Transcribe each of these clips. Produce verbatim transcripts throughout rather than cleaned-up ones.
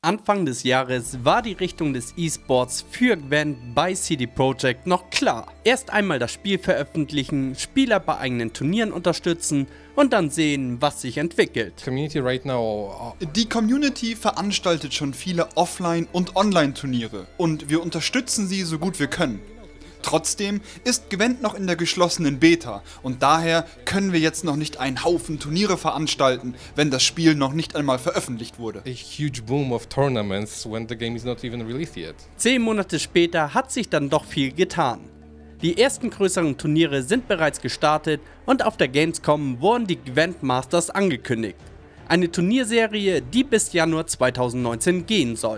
Anfang des Jahres war die Richtung des E-Sports für Gwent bei C D Projekt noch klar. Erst einmal das Spiel veröffentlichen, Spieler bei eigenen Turnieren unterstützen und dann sehen, was sich entwickelt. Community right now. Die Community veranstaltet schon viele Offline- und Online-Turniere und wir unterstützen sie so gut wir können. Trotzdem ist Gwent noch in der geschlossenen Beta und daher können wir jetzt noch nicht einen Haufen Turniere veranstalten, wenn das Spiel noch nicht einmal veröffentlicht wurde. A huge boom of tournaments when the game is not even released yet. Zehn Monate später hat sich dann doch viel getan. Die ersten größeren Turniere sind bereits gestartet und auf der Gamescom wurden die Gwent Masters angekündigt. Eine Turnierserie, die bis Januar zweitausendneunzehn gehen soll.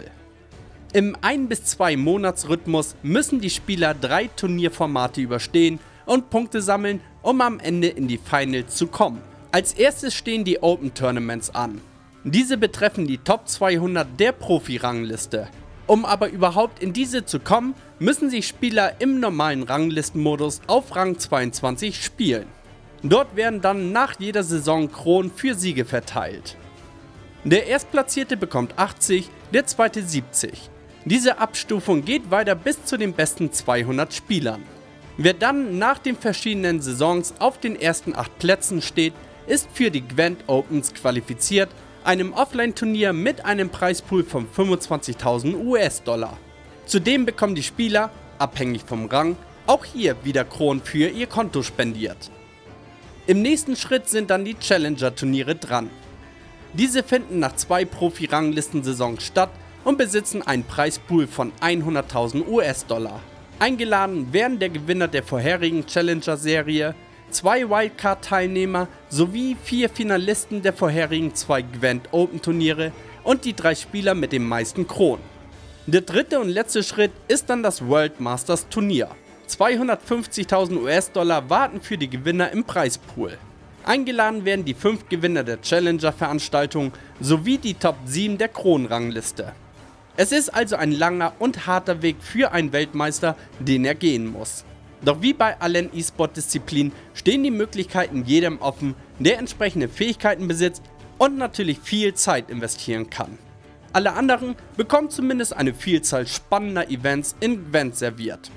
Im ein bis zwei Monats Rhythmus müssen die Spieler drei Turnierformate überstehen und Punkte sammeln, um am Ende in die Finals zu kommen. Als erstes stehen die Open Tournaments an. Diese betreffen die Top zweihundert der Profi-Rangliste. Um aber überhaupt in diese zu kommen, müssen sich Spieler im normalen Ranglistenmodus auf Rang zweiundzwanzig spielen. Dort werden dann nach jeder Saison Kronen für Siege verteilt. Der Erstplatzierte bekommt achtzig, der Zweite siebzig. Diese Abstufung geht weiter bis zu den besten zweihundert Spielern. Wer dann nach den verschiedenen Saisons auf den ersten acht Plätzen steht, ist für die Gwent Opens qualifiziert, einem Offline-Turnier mit einem Preispool von fünfundzwanzigtausend US-Dollar. Zudem bekommen die Spieler, abhängig vom Rang, auch hier wieder Kronen für ihr Konto spendiert. Im nächsten Schritt sind dann die Challenger-Turniere dran. Diese finden nach zwei Profi-Ranglistensaisons statt und besitzen einen Preispool von hunderttausend US-Dollar. Eingeladen werden der Gewinner der vorherigen Challenger-Serie, zwei Wildcard-Teilnehmer sowie vier Finalisten der vorherigen zwei Gwent Open-Turniere und die drei Spieler mit den meisten Kronen. Der dritte und letzte Schritt ist dann das World Masters Turnier. zweihundertfünfzigtausend US-Dollar warten für die Gewinner im Preispool. Eingeladen werden die fünf Gewinner der Challenger-Veranstaltung sowie die Top sieben der Kronenrangliste. Es ist also ein langer und harter Weg für einen Weltmeister, den er gehen muss. Doch wie bei allen E-Sport-Disziplinen stehen die Möglichkeiten jedem offen, der entsprechende Fähigkeiten besitzt und natürlich viel Zeit investieren kann. Alle anderen bekommen zumindest eine Vielzahl spannender Events in Gwent serviert.